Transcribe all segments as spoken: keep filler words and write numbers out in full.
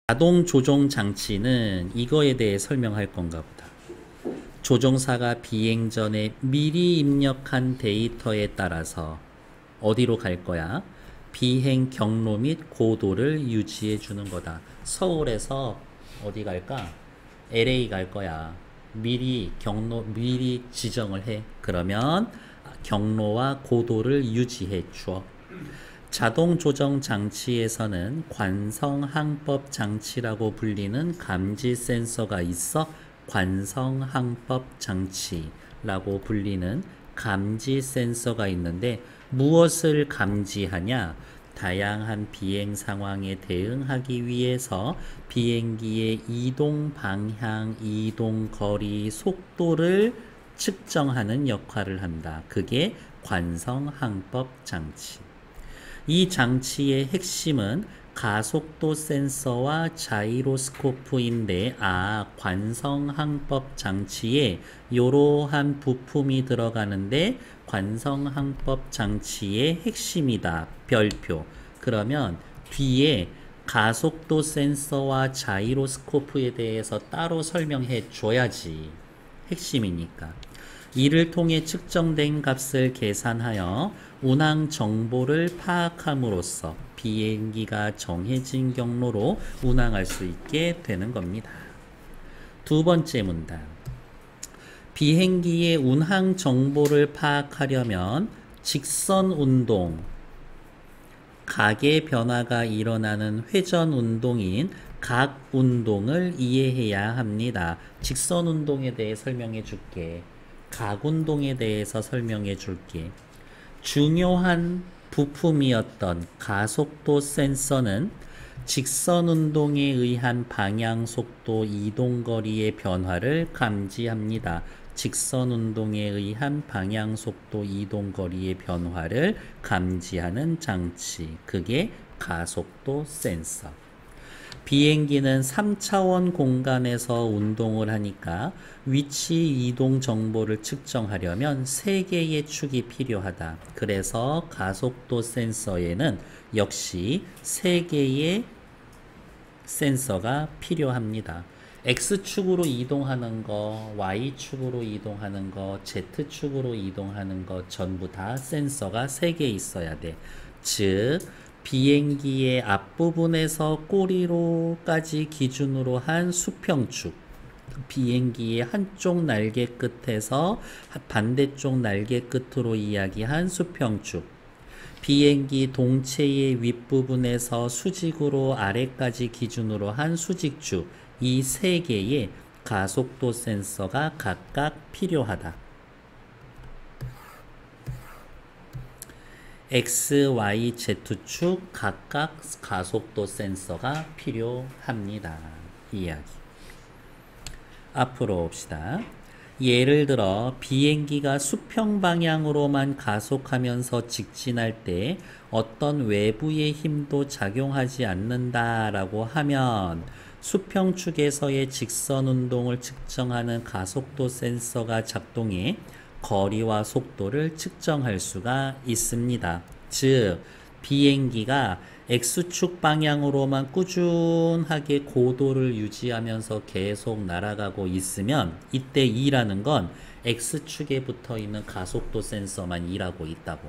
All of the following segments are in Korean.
자동 조종 장치는 이거에 대해 설명할 건가 보다. 조종사가 비행 전에 미리 입력한 데이터에 따라서 어디로 갈 거야? 비행 경로 및 고도를 유지해 주는 거다. 서울에서 어디 갈까? 엘에이 갈 거야. 미리 경로 미리 지정을 해. 그러면 경로와 고도를 유지해 줘. 자동 조정 장치에서는 관성 항법 장치라고 불리는 감지 센서가 있어 관성 항법 장치라고 불리는 감지 센서가 있는데 무엇을 감지하냐? 다양한 비행 상황에 대응하기 위해서 비행기의 이동 방향, 이동 거리, 속도를 측정하는 역할을 한다. 그게 관성 항법 장치. 이 장치의 핵심은 가속도 센서와 자이로스코프인데, 아, 관성항법 장치에 이러한 부품이 들어가는데 관성항법 장치의 핵심이다. 별표. 그러면 뒤에 가속도 센서와 자이로스코프에 대해서 따로 설명해 줘야지. 핵심이니까. 이를 통해 측정된 값을 계산하여 운항 정보를 파악함으로써 비행기가 정해진 경로로 운항할 수 있게 되는 겁니다. 두 번째 문단. 비행기의 운항 정보를 파악하려면 직선 운동, 각의 변화가 일어나는 회전 운동인 각 운동을 이해해야 합니다. 직선 운동에 대해 설명해 줄게. 각 운동에 대해서 설명해 줄게. 중요한 부품이었던 가속도 센서는 직선 운동에 의한 방향, 속도, 이동 거리의 변화를 감지합니다. 직선 운동에 의한 방향, 속도, 이동 거리의 변화를 감지하는 장치. 그게 가속도 센서. 비행기는 삼 차원 공간에서 운동을 하니까 위치 이동 정보를 측정하려면 세 개의 축이 필요하다. 그래서 가속도 센서에는 역시 세 개의 센서가 필요합니다. X축으로 이동하는 거, Y축으로 이동하는 거, Z축으로 이동하는 거 전부 다 센서가 세 개 있어야 돼. 즉 비행기의 앞부분에서 꼬리로까지 기준으로 한 수평축, 비행기의 한쪽 날개 끝에서 반대쪽 날개 끝으로 이야기한 수평축, 비행기 동체의 윗부분에서 수직으로 아래까지 기준으로 한 수직축, 이 세 개의 가속도 센서가 각각 필요하다. X, Y, Z축 각각 가속도 센서가 필요합니다. 이야기. 앞으로 봅시다. 예를 들어 비행기가 수평 방향으로만 가속하면서 직진할 때 어떤 외부의 힘도 작용하지 않는다라고 하면 수평축에서의 직선 운동을 측정하는 가속도 센서가 작동해 거리와 속도를 측정할 수가 있습니다. 즉 비행기가 X축 방향으로만 꾸준하게 고도를 유지하면서 계속 날아가고 있으면 이때 E라는 건 X축에 붙어 있는 가속도 센서만 일하고 있다고.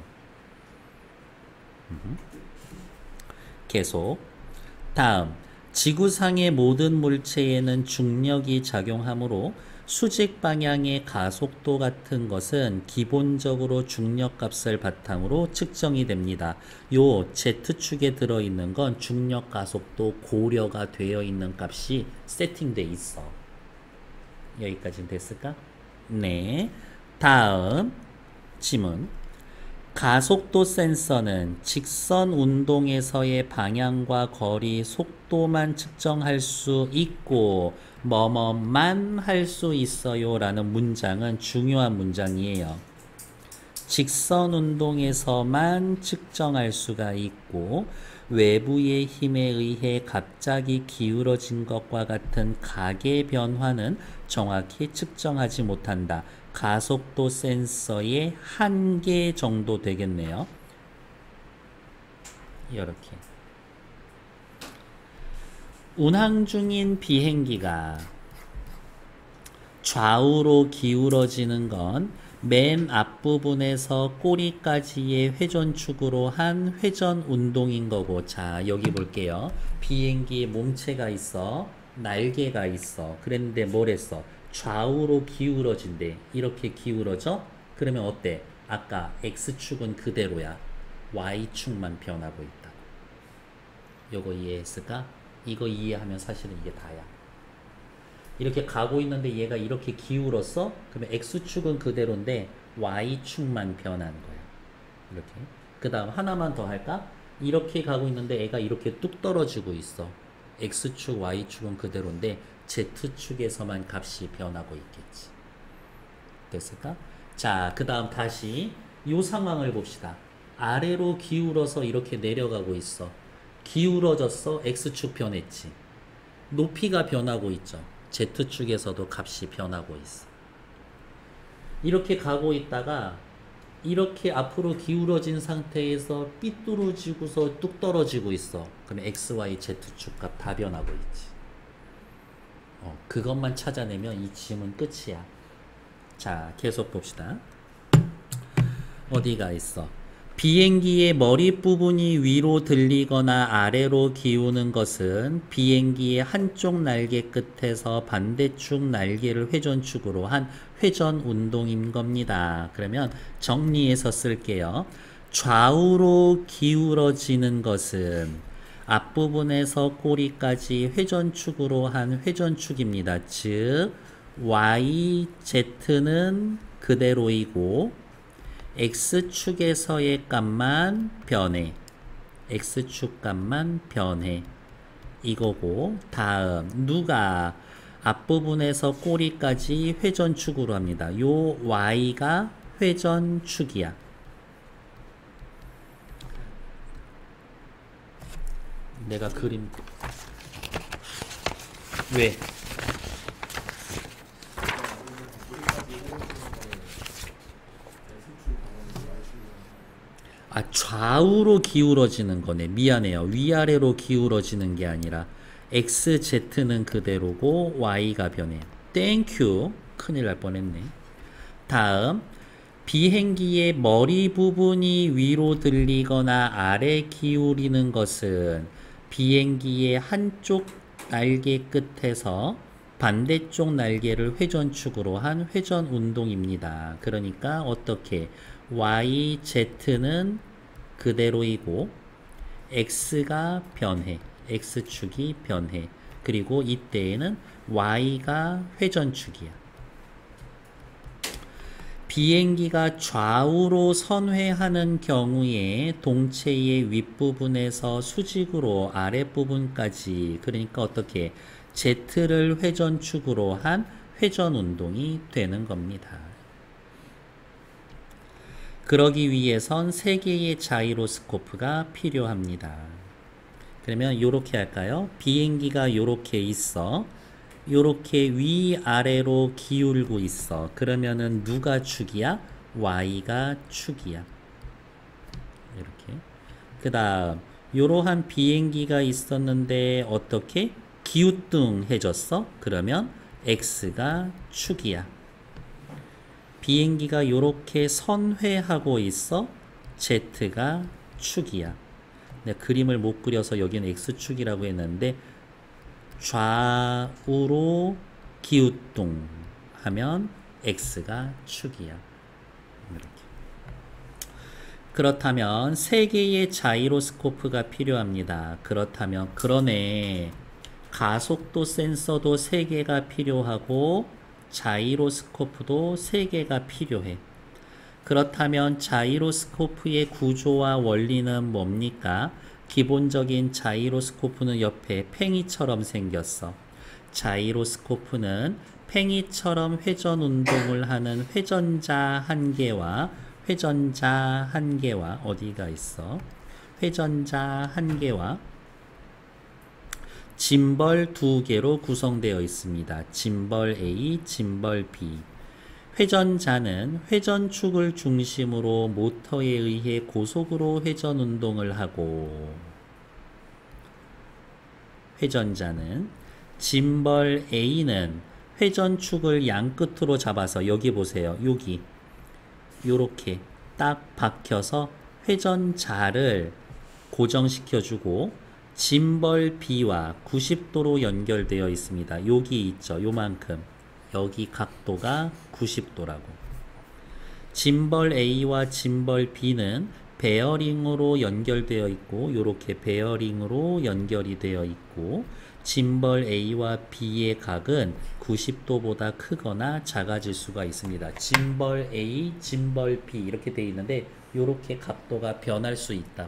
계속. 다음, 지구상의 모든 물체에는 중력이 작용하므로 수직 방향의 가속도 같은 것은 기본적으로 중력값을 바탕으로 측정이 됩니다. 요 Z축에 들어있는 건 중력 가속도 고려가 되어 있는 값이 세팅돼 있어. 여기까지는 됐을까? 네. 다음 지문. 가속도 센서는 직선 운동에서의 방향과 거리, 속도만 측정할 수 있고 뭐뭐만 할 수 있어요 라는 문장은 중요한 문장이에요. 직선 운동에서만 측정할 수가 있고 외부의 힘에 의해 갑자기 기울어진 것과 같은 각의 변화는 정확히 측정하지 못한다. 가속도 센서의 한계 정도 되겠네요. 이렇게. 운항 중인 비행기가 좌우로 기울어지는 건 맨 앞부분에서 꼬리까지의 회전축으로 한 회전 운동인 거고, 자 여기 볼게요. 비행기에 몸체가 있어, 날개가 있어. 그랬는데 뭘 했어? 좌우로 기울어진대. 이렇게 기울어져? 그러면 어때? 아까 X축은 그대로야. Y축만 변하고 있다. 요거 이해했을까? 이거 이해하면 사실은 이게 다야. 이렇게 가고 있는데 얘가 이렇게 기울었어? 그러면 X축은 그대로인데 Y축만 변하는 거야. 이렇게. 그 다음 하나만 더 할까? 이렇게 가고 있는데 애가 이렇게 뚝 떨어지고 있어. X축, Y축은 그대로인데 Z축에서만 값이 변하고 있겠지. 됐을까? 자, 그 다음 다시 이 상황을 봅시다. 아래로 기울어서 이렇게 내려가고 있어. 기울어졌어. X축 변했지. 높이가 변하고 있죠. Z축에서도 값이 변하고 있어. 이렇게 가고 있다가 이렇게 앞으로 기울어진 상태에서 삐뚤어지고서 뚝 떨어지고 있어. 그럼 X, Y, Z축 값 다 변하고 있지. 어, 그것만 찾아내면 이 지문 끝이야. 자, 계속 봅시다. 어디가 있어? 비행기의 머리 부분이 위로 들리거나 아래로 기우는 것은 비행기의 한쪽 날개 끝에서 반대쪽 날개를 회전축으로 한 회전 운동인 겁니다. 그러면 정리해서 쓸게요. 좌우로 기울어지는 것은 앞부분에서 꼬리까지 회전축으로 한 회전축입니다. 즉 와이 제트는 그대로이고 X축에서의 값만 변해. X축 값만 변해. 이거고, 다음 누가 앞부분에서 꼬리까지 회전축으로 합니다. 요 Y가 회전축이야. 내가 그림 왜? 아, 좌우로 기울어지는 거네. 미안해요. 위아래로 기울어지는 게 아니라 엑스 제트는 그대로고 Y가 변해요. 땡큐. 큰일 날 뻔했네. 다음 비행기의 머리 부분이 위로 들리거나 아래 기울이는 것은 비행기의 한쪽 날개 끝에서 반대쪽 날개를 회전축으로 한 회전 운동입니다. 그러니까 어떻게 와이 제트는 그대로이고 X가 변해. X축이 변해. 그리고 이때에는 Y가 회전축이야. 비행기가 좌우로 선회하는 경우에 동체의 윗부분에서 수직으로 아랫부분까지, 그러니까 어떻게 Z를 회전축으로 한 회전 운동이 되는 겁니다. 그러기 위해선 세 개의 자이로스코프가 필요합니다. 그러면 요렇게 할까요? 비행기가 요렇게 있어. 요렇게 위아래로 기울고 있어. 그러면은 누가 축이야? Y가 축이야. 이렇게. 그 다음 요러한 비행기가 있었는데 어떻게? 기우뚱해졌어? 그러면 X가 축이야. 비행기가 요렇게 선회하고 있어. Z가 축이야. 내가 그림을 못 그려서 여기는 X축이라고 했는데 좌우로 기우뚱 하면 X가 축이야. 이렇게. 그렇다면 세 개의 자이로스코프가 필요합니다. 그렇다면 그러네. 가속도 센서도 세 개가 필요하고 자이로스코프도 세 개가 필요해. 그렇다면 자이로스코프의 구조와 원리는 뭡니까? 기본적인 자이로스코프는 옆에 팽이처럼 생겼어. 자이로스코프는 팽이처럼 회전 운동을 하는 회전자 한 개와 회전자 한 개와 어디가 있어? 회전자 한 개와 짐벌 두 개로 구성되어 있습니다. 짐벌 A, 짐벌 B. 회전자는 회전축을 중심으로 모터에 의해 고속으로 회전 운동을 하고, 회전자는. 짐벌 A는 회전축을 양끝으로 잡아서 여기 보세요. 여기 요렇게 딱 박혀서 회전자를 고정시켜주고 짐벌 B와 구십 도로 연결되어 있습니다. 여기 있죠. 요만큼. 여기 각도가 구십 도라고. 짐벌 A와 짐벌 B는 베어링으로 연결되어 있고 요렇게 베어링으로 연결이 되어 있고 짐벌 A와 B의 각은 구십 도보다 크거나 작아질 수가 있습니다. 짐벌 A, 짐벌 B 이렇게 되어 있는데 요렇게 각도가 변할 수 있다.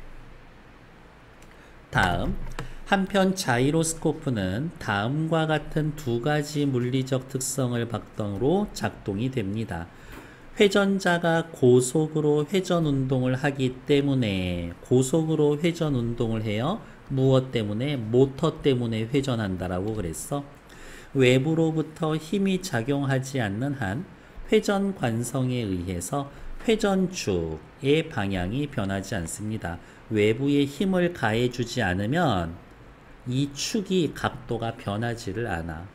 다음, 한편 자이로스코프는 다음과 같은 두 가지 물리적 특성을 바탕으로 작동이 됩니다. 회전자가 고속으로 회전 운동을 하기 때문에 고속으로 회전 운동을 해요. 무엇 때문에? 모터 때문에 회전한다라고 그랬어. 외부로부터 힘이 작용하지 않는 한 회전 관성에 의해서 회전축의 방향이 변하지 않습니다. 외부에 힘을 가해주지 않으면 이 축이 각도가 변하지를 않아.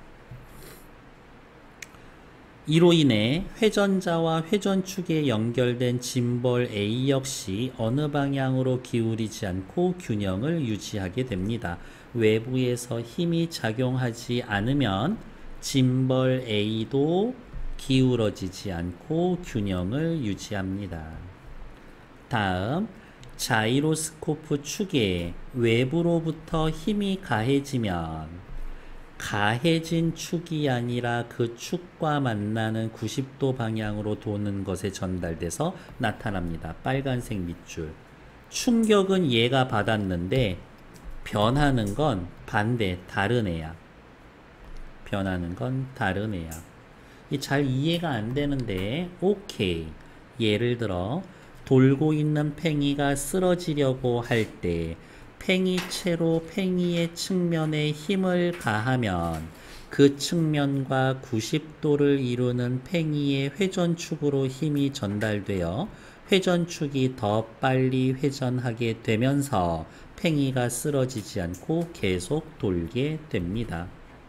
이로 인해 회전자와 회전축에 연결된 짐벌 A 역시 어느 방향으로 기울이지 않고 균형을 유지하게 됩니다. 외부에서 힘이 작용하지 않으면 짐벌 A도 기울어지지 않고 균형을 유지합니다. 다음, 자이로스코프 축에 외부로부터 힘이 가해지면 가해진 축이 아니라 그 축과 만나는 구십 도 방향으로 도는 것에 전달돼서 나타납니다. 빨간색 밑줄. 충격은 얘가 받았는데 변하는 건 반대, 다른 애야. 변하는 건 다른 애야. 이 잘 이해가 안 되는데 오케이. 예를 들어 돌고 있는 팽이가 쓰러지려고 할 때 팽이채로 팽이의 측면에 힘을 가하면 그 측면과 구십 도를 이루는 팽이의 회전축으로 힘이 전달되어 회전축이 더 빨리 회전하게 되면서 팽이가 쓰러지지 않고 계속 돌게 됩니다.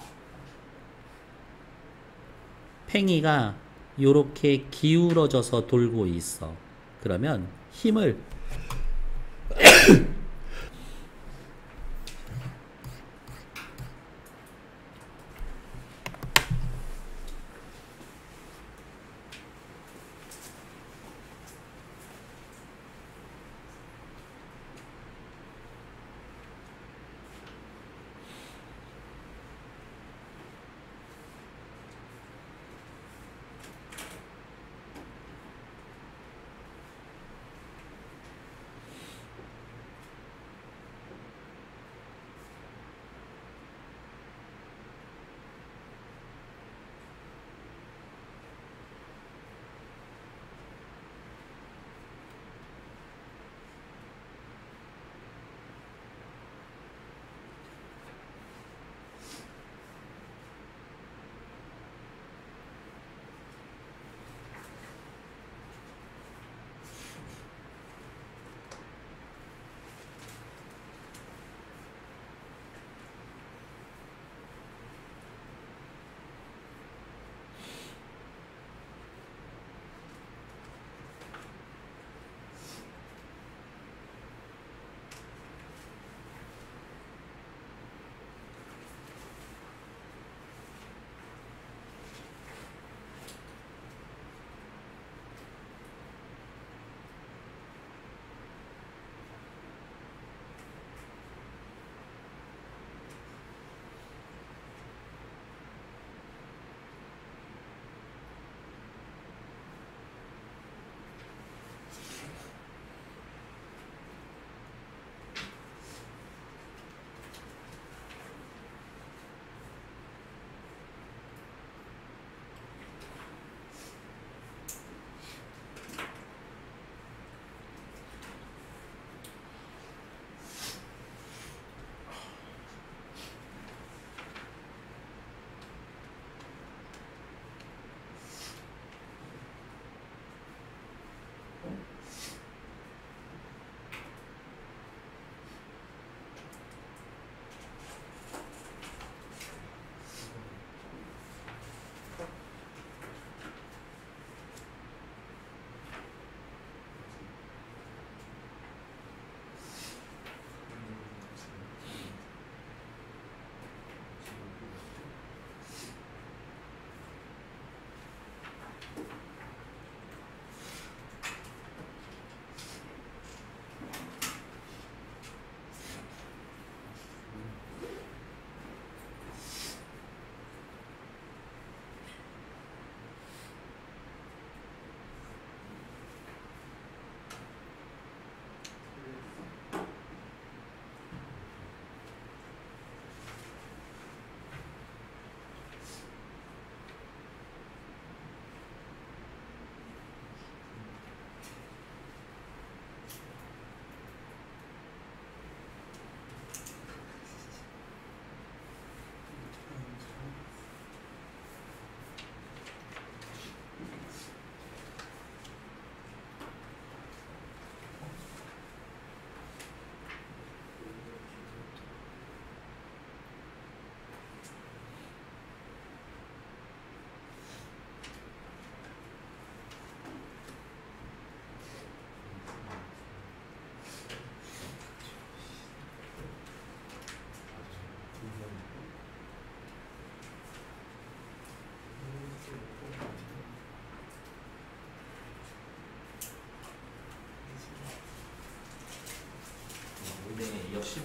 팽이가 이렇게 기울어져서 돌고 있어. 그러면 힘을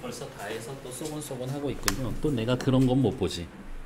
벌써 다 해서 또 쏘곤쏘곤 하고 있군요. 또 내가 그런 건 못 보지.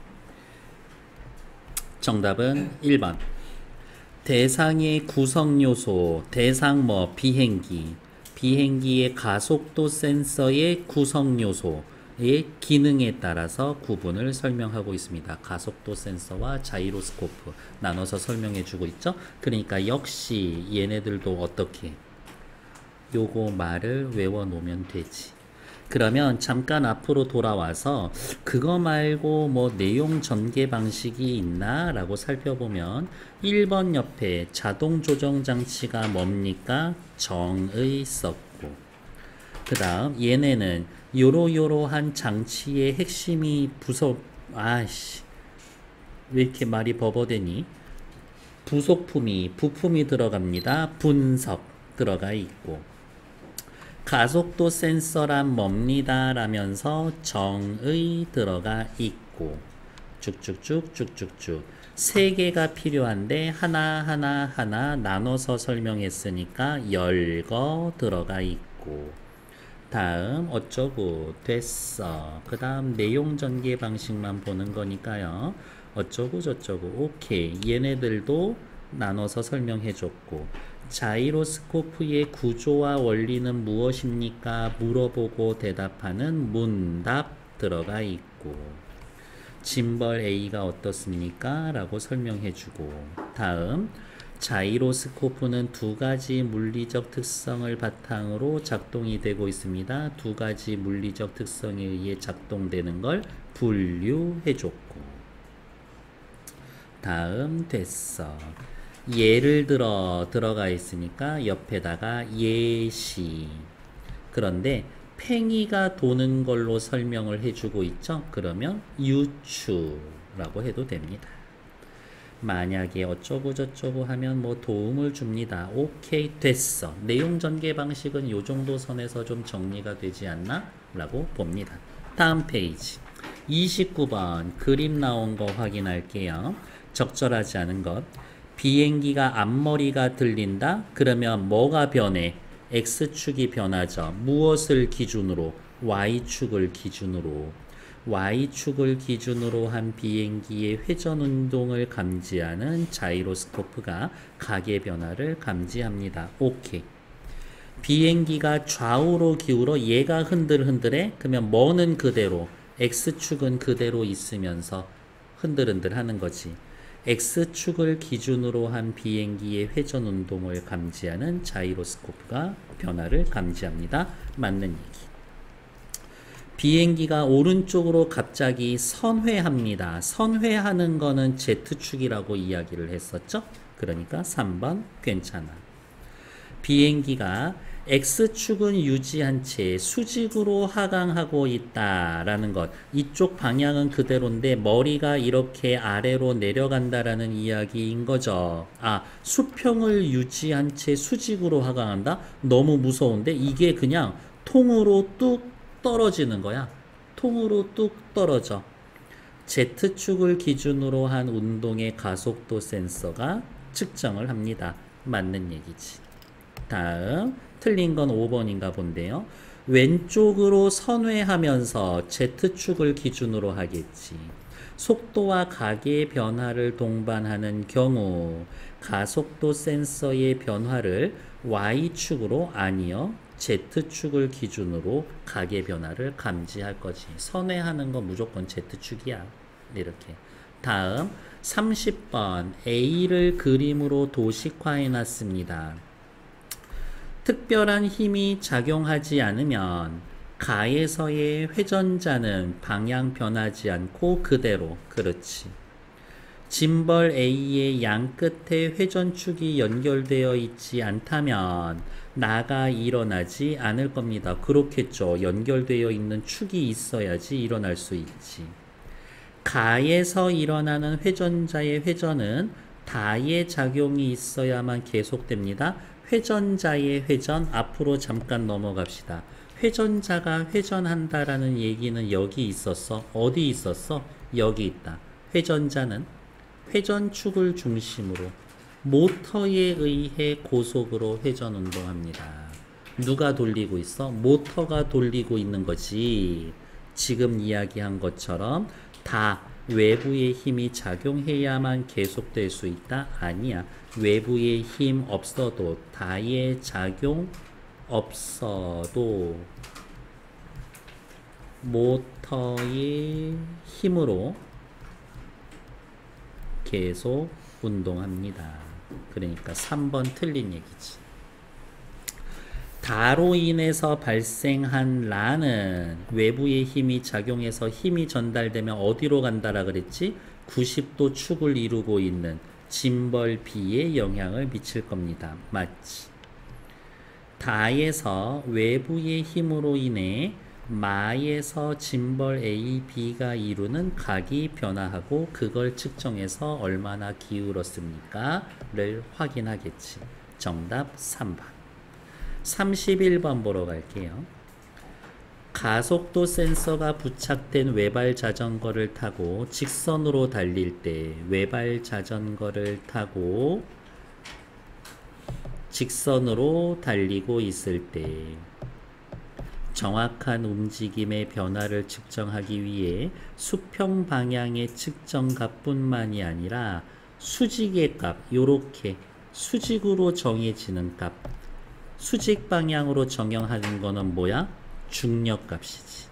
정답은 일 번. 대상의 구성 요소, 대상 뭐 비행기, 비행기의 가속도 센서의 구성 요소의 기능에 따라서 구분을 설명하고 있습니다. 가속도 센서와 자이로스코프 나눠서 설명해 주고 있죠. 그러니까 역시 얘네들도 어떻게 요거 말을 외워 놓으면 되지. 그러면 잠깐 앞으로 돌아와서 그거 말고 뭐 내용 전개 방식이 있나 라고 살펴보면 일 번 옆에 자동 조정 장치가 뭡니까? 정의 썼고, 그 다음 얘네는 요로요로한 장치의 핵심이 부속, 아씨 왜 이렇게 말이 버버대니? 부속품이 부품이 들어갑니다. 분석 들어가 있고, 가속도 센서란 뭡니다 라면서 정의 들어가 있고, 쭉쭉쭉 쭉쭉쭉 세 개가 필요한데 하나하나 하나 나눠서 설명했으니까 열거 들어가 있고, 다음 어쩌고 됐어. 그 다음 내용 전개 방식만 보는 거니까요. 어쩌고 저쩌고 오케이. 얘네들도 나눠서 설명해 줬고, 자이로스코프의 구조와 원리는 무엇입니까? 물어보고 대답하는 문답 들어가 있고, 짐벌 A가 어떻습니까? 라고 설명해 주고, 다음 자이로스코프는 두 가지 물리적 특성을 바탕으로 작동이 되고 있습니다. 두 가지 물리적 특성에 의해 작동되는 걸 분류해 줬고, 다음 됐어. 예를 들어 들어가 있으니까 옆에다가 예시. 그런데 팽이가 도는 걸로 설명을 해주고 있죠. 그러면 유추라고 해도 됩니다. 만약에 어쩌고 저쩌고 하면 뭐 도움을 줍니다. 오케이 됐어. 내용 전개 방식은 요 정도 선에서 좀 정리가 되지 않나? 라고 봅니다. 다음 페이지 이십구 번 그림 나온 거 확인할게요. 적절하지 않은 것. 비행기가 앞머리가 들린다? 그러면 뭐가 변해? X축이 변하죠. 무엇을 기준으로? Y축을 기준으로. Y축을 기준으로 한 비행기의 회전 운동을 감지하는 자이로스코프가 각의 변화를 감지합니다. 오케이. 비행기가 좌우로 기울어 얘가 흔들흔들해? 그러면 뭐는 그대로? X축은 그대로 있으면서 흔들흔들 하는 거지. X축을 기준으로 한 비행기의 회전 운동을 감지하는 자이로스코프가 변화를 감지합니다. 맞는 얘기. 비행기가 오른쪽으로 갑자기 선회합니다. 선회하는 거는 Z축이라고 이야기를 했었죠. 그러니까 삼 번 괜찮아. 비행기가 X축은 유지한 채 수직으로 하강하고 있다라는 것. 이쪽 방향은 그대로인데 머리가 이렇게 아래로 내려간다라는 이야기인 거죠. 아, 수평을 유지한 채 수직으로 하강한다? 너무 무서운데 이게 그냥 통으로 뚝 떨어지는 거야. 통으로 뚝 떨어져. Z축을 기준으로 한 운동의 가속도 센서가 측정을 합니다. 맞는 얘기지. 다음 틀린 건 오 번인가 본데요. 왼쪽으로 선회하면서 Z축을 기준으로 하겠지. 속도와 각의 변화를 동반하는 경우 가속도 센서의 변화를 Y축으로 아니요 Z축을 기준으로 각의 변화를 감지할 거지. 선회하는 건 무조건 Z축이야. 이렇게. 다음 삼십 번 A를 그림으로 도식화해 놨습니다. 특별한 힘이 작용하지 않으면 가에서의 회전자는 방향 변하지 않고 그대로. 그렇지. 짐벌 A의 양 끝에 회전축이 연결되어 있지 않다면 나가 일어나지 않을 겁니다. 그렇겠죠. 연결되어 있는 축이 있어야지 일어날 수 있지. 가에서 일어나는 회전자의 회전은 다의 작용이 있어야만 계속됩니다. 회전자의 회전 앞으로 잠깐 넘어갑시다. 회전자가 회전한다라는 얘기는 여기 있었어. 어디 있었어? 여기 있다. 회전자는 회전축을 중심으로 모터에 의해 고속으로 회전 운동합니다. 누가 돌리고 있어? 모터가 돌리고 있는 거지. 지금 이야기한 것처럼 다 외부의 힘이 작용해야만 계속될 수 있다? 아니야. 외부의 힘 없어도, 다의 작용 없어도 모터의 힘으로 계속 운동합니다. 그러니까 삼 번 틀린 얘기지. 다로 인해서 발생한 라는 외부의 힘이 작용해서 힘이 전달되면 어디로 간다라 그랬지? 구십 도 축을 이루고 있는 짐벌 B에 영향을 미칠 겁니다. 맞지? 다에서 외부의 힘으로 인해 마에서 짐벌 A, B가 이루는 각이 변화하고 그걸 측정해서 얼마나 기울었습니까? 를 확인하겠지. 정답 삼 번. 삼십일 번 보러 갈게요. 가속도 센서가 부착된 외발 자전거를 타고 직선으로 달릴 때, 외발 자전거를 타고 직선으로 달리고 있을 때 정확한 움직임의 변화를 측정하기 위해 수평 방향의 측정값뿐만이 아니라 수직의 값, 요렇게 수직으로 정해지는 값, 수직 방향으로 정형하는 거는 뭐야? 중력값이지.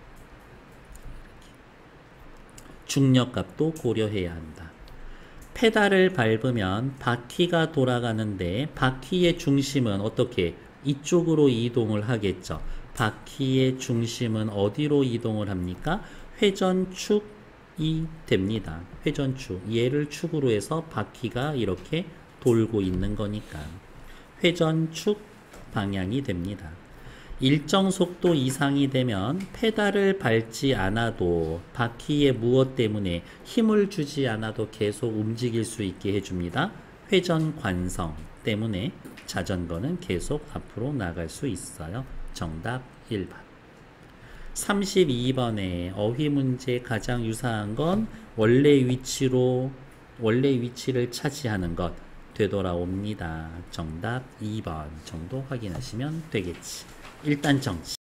중력값도 고려해야 한다. 페달을 밟으면 바퀴가 돌아가는데 바퀴의 중심은 어떻게? 이쪽으로 이동을 하겠죠. 바퀴의 중심은 어디로 이동을 합니까? 회전축이 됩니다. 회전축. 얘를 축으로 해서 바퀴가 이렇게 돌고 있는 거니까 회전축 방향이 됩니다. 일정 속도 이상이 되면 페달을 밟지 않아도 바퀴에 무엇 때문에 힘을 주지 않아도 계속 움직일 수 있게 해줍니다. 회전 관성 때문에 자전거는 계속 앞으로 나갈 수 있어요. 정답 일 번. 삼십이 번에 어휘 문제 가장 유사한 건 원래 위치로 원래 위치를 차지하는 것 되돌아옵니다. 정답 이 번 정도 확인하시면 되겠지. 일단 정치.